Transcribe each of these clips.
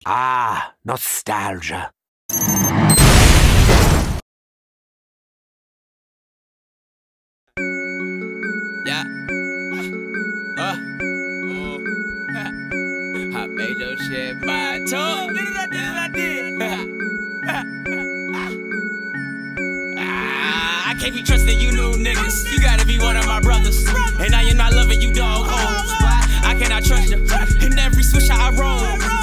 Ah, nostalgia. Yeah. I made your shit my toy. I did. I can't be trusting you new niggas. You gotta be one of my brothers. And I am not loving you dog hoes. Why? I cannot trust you. In every switch I roll,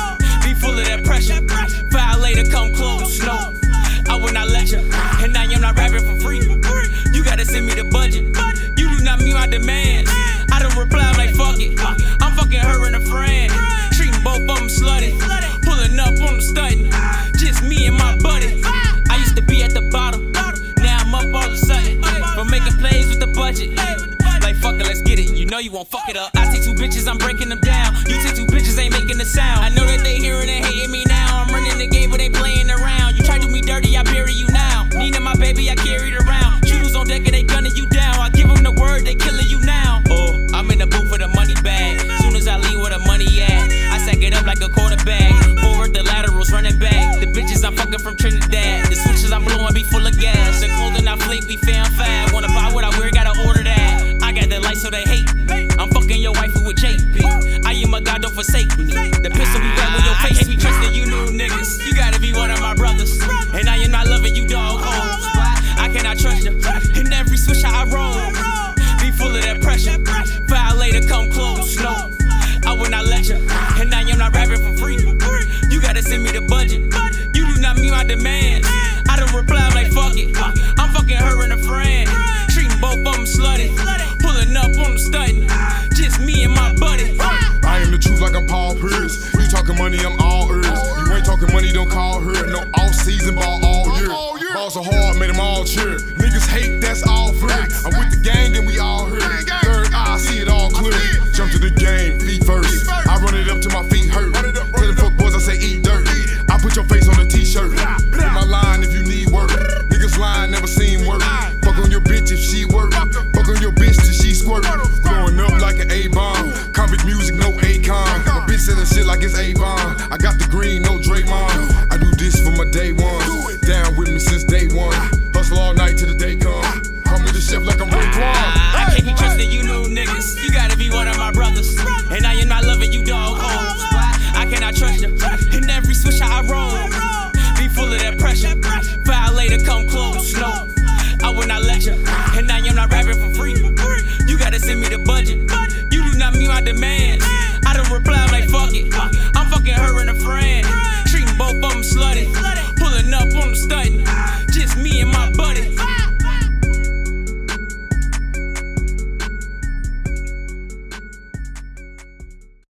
be full of that pressure. Violator come close, no, I will not let you. And I am not rapping for free. You gotta send me the budget. You do not meet my demands. I don't reply, I'm like fuck it. I'm fucking her and a friend. Treating both of them slutty. Pulling up on them stunting. Just me and my buddy. I used to be at the bottom. Now I'm up all of a sudden. From making plays with the budget. Like fuck it, let's get it. You know you won't fuck it up. I take two bitches, I'm breaking them down. You take two bitches, ain't making a sound. I know that they hearing and hating me now. I'm running the game, but they playing around. You try to do me dirty, I bury you now. Nina, my baby, I carried around. Shooters on deck and they gunning you down. I give them the word, they killing you now. Oh, I'm in the booth for the money bag. Soon as I leave where the money at, I sack it up like a quarterback. Forward the laterals, running back. The bitches I'm fucking from Trinidad. The switches I'm blowing be full of gas. The clothing I fleet be fan fab. Wanna buy what I wear, gotta order that. I got the lights so they hate me. I'm fucking your wife with JP. I am a god, don't forsake me. The pistol be right with your face. I can't be trusting you new niggas. You gotta be one of my brothers. And I am not loving you dog hoes. I cannot trust you. In every switch I roll, be full of that pressure. Violator come close, no, I will not let you. And I am not rapping for free. You gotta send me the budget. You do not meet my demands. I don't reply, I'm like fuck it. I'm fucking her and a friend. Treating both of them slutty. Pulling up on them stunting. Just me and my buddy. I am the truth like I'm Paul Pierce. You talking money, I'm all ears. You ain't talking money, don't call her. No off-season ball all year. Balls are hard, made them all cheer. Niggas hate, that's all free. I'm with the gang and we all here. Third eye, see it all clear. Jump to the game, feet first. I run it up till my feet hurt. Tell them fuck boys I say eat dirt. I put your face on a t-shirt. Hit my line if you need work. Niggas lying, never seen work. Fuck on your bitch if she work. Fuck on your bitch till she squirt. Blowing up like an A-bomb. Convict music, no Akon. My bitch selling shit like it's Avon. I got the green